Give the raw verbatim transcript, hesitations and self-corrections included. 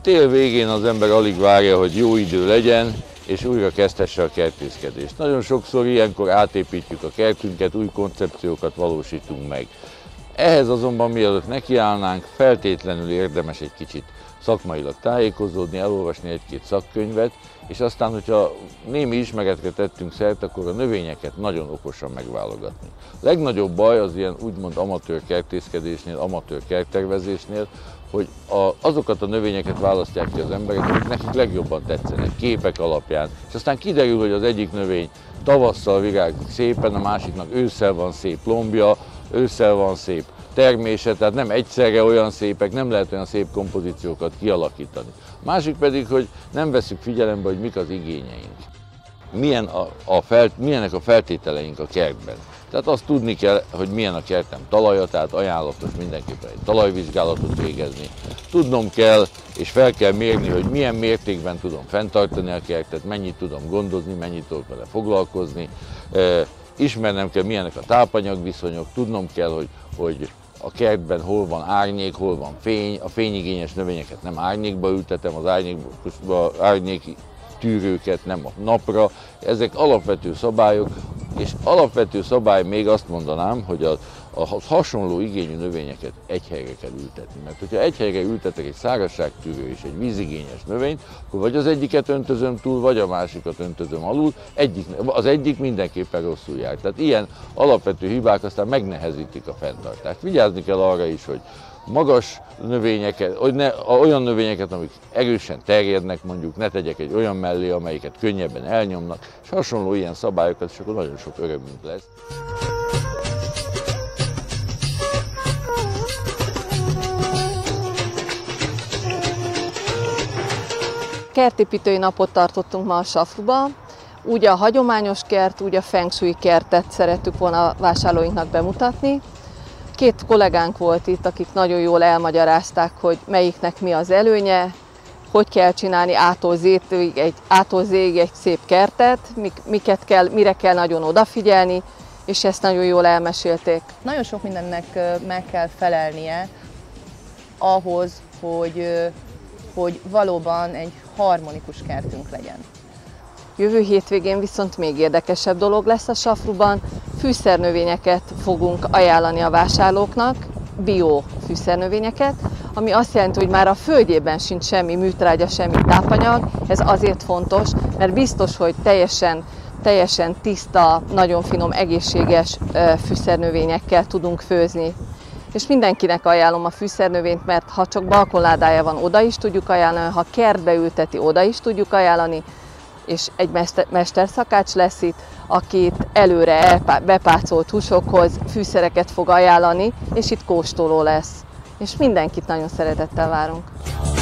tél végén az ember alig várja, hogy jó idő legyen, és újra kezdhesse a kertészkedést. Nagyon sokszor ilyenkor átépítjük a kertünket, új koncepciókat valósítunk meg. Ehhez azonban mielőtt nekiállnánk, feltétlenül érdemes egy kicsit szakmailag tájékozódni, elolvasni egy-két szakkönyvet, és aztán, hogyha némi ismeretre tettünk szert, akkor a növényeket nagyon okosan megválogatni. A legnagyobb baj az ilyen úgymond amatőr kertészkedésnél, amatőr kerttervezésnél, hogy a, azokat a növényeket választják ki az emberek, amik nekik legjobban tetszenek, képek alapján, és aztán kiderül, hogy az egyik növény tavasszal virágzik szépen, a másiknak ősszel van szép lombja, ősszel van szép termése, tehát nem egyszerre olyan szépek, nem lehet olyan szép kompozíciókat kialakítani. Másik pedig, hogy nem veszük figyelembe, hogy mik az igényeink. Milyen a, a felt, milyenek a feltételeink a kertben. Tehát azt tudni kell, hogy milyen a kertem talaja, tehát ajánlatos mindenképpen egy talajvizsgálatot végezni. Tudnom kell és fel kell mérni, hogy milyen mértékben tudom fenntartani a kertet, mennyit tudom gondozni, mennyit tudok vele foglalkozni. Ismernem kell, milyenek a tápanyagviszonyok, tudnom kell, hogy, hogy a kertben hol van árnyék, hol van fény. A fényigényes növényeket nem árnyékba ültetem, az árnyékba, árnyék tűrőket nem a napra. Ezek alapvető szabályok, és alapvető szabály még azt mondanám, hogy a, a hasonló igényű növényeket egy helyre kell ültetni. Mert hogyha egy helyre ültetek egy szárazságtűrő és egy vízigényes növényt, akkor vagy az egyiket öntözöm túl, vagy a másikat öntözöm alul, egyik, az egyik mindenképpen rosszul jár. Tehát ilyen alapvető hibák aztán megnehezítik a fenntartást. Vigyázni kell arra is, hogy magas növényeket, hogy ne, olyan növényeket, amik erősen terjednek, mondjuk ne tegyek egy olyan mellé, amelyiket könnyebben elnyomnak, és hasonló ilyen szabályokat, és akkor nagyon sok örömünk lesz. Kertépítői napot tartottunk ma a Safruba. Úgy a hagyományos kert, úgy a feng shui kertet szerettük volna a vásárlóinknak bemutatni. Két kollégánk volt itt, akik nagyon jól elmagyarázták, hogy melyiknek mi az előnye, hogy kell csinálni A-tól Z-ig egy, A-tól Z-ig egy szép kertet, miket kell, mire kell nagyon odafigyelni, és ezt nagyon jól elmesélték. Nagyon sok mindennek meg kell felelnie ahhoz, hogy, hogy valóban egy harmonikus kertünk legyen. Jövő hétvégén viszont még érdekesebb dolog lesz a Safruban. Fűszernövényeket fogunk ajánlani a vásárlóknak, bio fűszernövényeket, ami azt jelenti, hogy már a földjében sincs semmi műtrágya, semmi tápanyag. Ez azért fontos, mert biztos, hogy teljesen, teljesen tiszta, nagyon finom, egészséges fűszernövényekkel tudunk főzni. És mindenkinek ajánlom a fűszernövényt, mert ha csak balkonládája van, oda is tudjuk ajánlani, ha kertbe ülteti, oda is tudjuk ajánlani, és egy mester, mesterszakács lesz itt, akit előre bepácolt húsokhoz fűszereket fog ajánlani, és itt kóstoló lesz. És mindenkit nagyon szeretettel várunk.